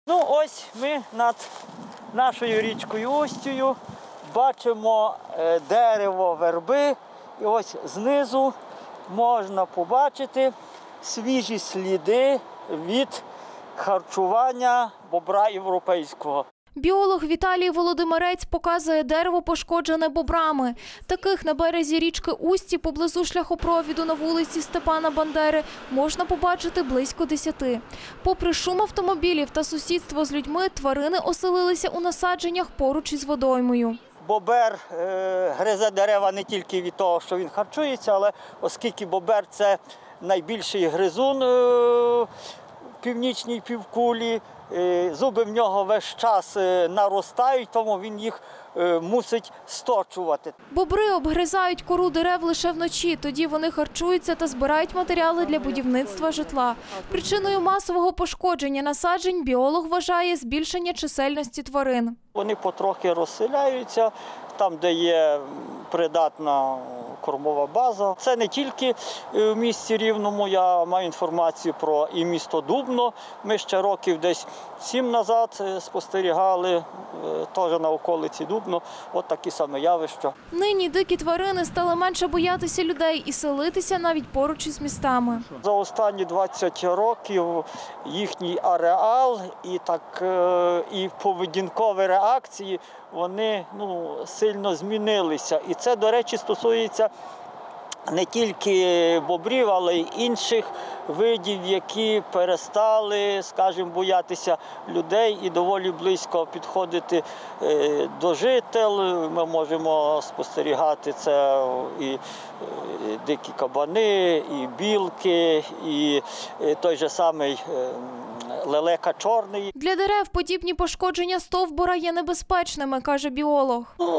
Ну ось ми над нашою річкою Устею бачимо дерево верби. І ось знизу можна побачити свіжі сліди від харчування бобра європейського. Біолог Віталій Володимирець показує дерево, пошкоджене бобрами. Таких на березі річки Усті поблизу шляхопровіду на вулиці Степана Бандери можна побачити близько 10. Попри шум автомобілів та сусідство з людьми, тварини оселилися у насадженнях поруч із водоймою. Бобер гризе дерева не тільки від того, що він харчується, але оскільки бобер – це найбільший гризун в північній півкулі, зуби в нього весь час наростають, тому він їх мусить сточувати. Бобри обгризають кору дерев лише вночі, тоді вони харчуються та збирають матеріали для будівництва житла. Причиною масового пошкодження насаджень біолог вважає збільшення чисельності тварин. Вони потрохи розселяються там, де є придатна кормова база. Це не тільки в місті Рівному, я маю інформацію про і місто Дубно. Ми ще років десь 7 назад спостерігали, теж на околиці Дубно, от такі саме явища. Нині дикі тварини стали менше боятися людей і селитися навіть поруч із містами. За останні 20 років їхній ареал і поведінкові реакції, вони сильно змінилися. І це, до речі, стосується не тільки бобрів, але й інших видів, які перестали, скажімо, боятися людей і доволі близько підходити до жителів. Ми можемо спостерігати це і дикі кабани, і білки, і той же самий лелека чорний. Для дерев подібні пошкодження стовбура є небезпечними, каже біолог.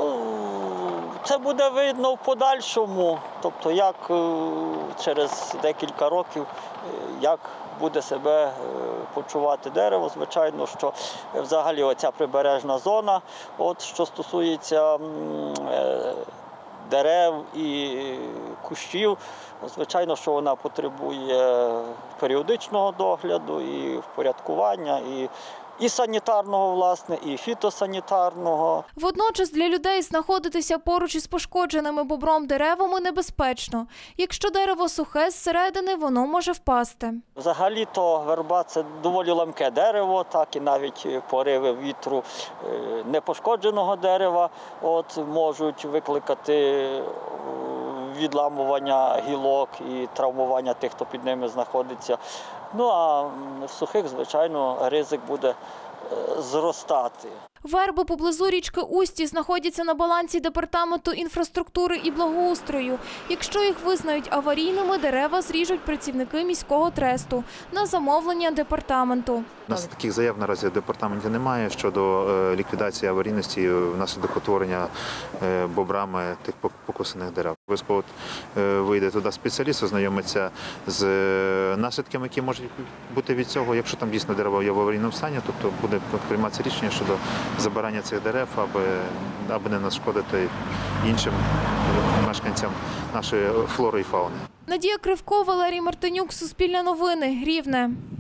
Це буде видно в подальшому, тобто як через декілька років, як буде себе почувати дерево. Звичайно, що взагалі оця прибережна зона, що стосується дерев і кущів, звичайно, що вона потребує періодичного догляду і впорядкування, і санітарного, власне, і фітосанітарного. Водночас для людей знаходитися поруч із пошкодженими бобром деревами небезпечно. Якщо дерево сухе зсередини, воно може впасти. Взагалі-то верба – це доволі ламке дерево, так і навіть пориви вітру непошкодженого дерева можуть викликати відламування гілок і травмування тих, хто під ними знаходиться. Ну а в сухих, звичайно, ризик буде зростати. Верби поблизу річки Усті знаходяться на балансі Департаменту інфраструктури і благоустрою. Якщо їх визнають аварійними, дерева зріжуть працівники міського тресту на замовлення департаменту. У нас таких заяв наразі в департаменті немає щодо ліквідації аварійності внаслідок утворення бобрами тих покусаних дерев. Обов'язково вийде туди спеціаліст, ознайомиться з наслідками, які можуть бути від цього. Якщо там дійсно дерево є в аварійному стані, тобто буде прийматися рішення щодо забирання цих дерев, аби не нашкодити іншим мешканцям нашої флори і фауни. Надія Кривко, Валерій Мартинюк, Суспільне новини, Рівне.